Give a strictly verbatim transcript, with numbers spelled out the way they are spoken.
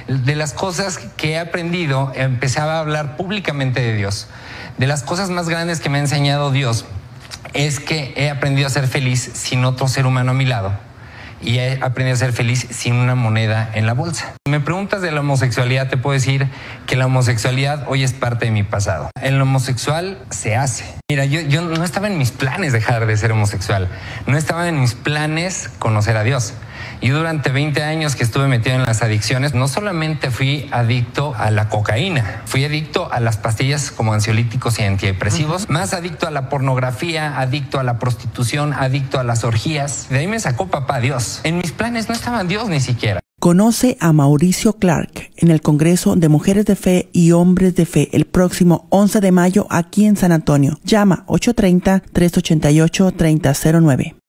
De las cosas que he aprendido, empezaba a hablar públicamente de Dios. De las cosas más grandes que me ha enseñado Dios es que he aprendido a ser feliz sin otro ser humano a mi lado. Y he aprendido a ser feliz sin una moneda en la bolsa. Si me preguntas de la homosexualidad, te puedo decir que la homosexualidad hoy es parte de mi pasado. El homosexual se hace. Mira, yo, yo no estaba en mis planes dejar de ser homosexual. No estaba en mis planes conocer a Dios. Y durante veinte años que estuve metido en las adicciones, no solamente fui adicto a la cocaína, fui adicto a las pastillas como ansiolíticos y antidepresivos, uh-huh. más adicto a la pornografía, adicto a la prostitución, adicto a las orgías. De ahí me sacó papá Dios. En mis planes no estaba Dios ni siquiera. Conoce a Mauricio Clark en el Congreso de Mujeres de Fe y Hombres de Fe el próximo once de mayo aquí en San Antonio. Llama ocho tres cero, tres ocho ocho, tres cero cero nueve.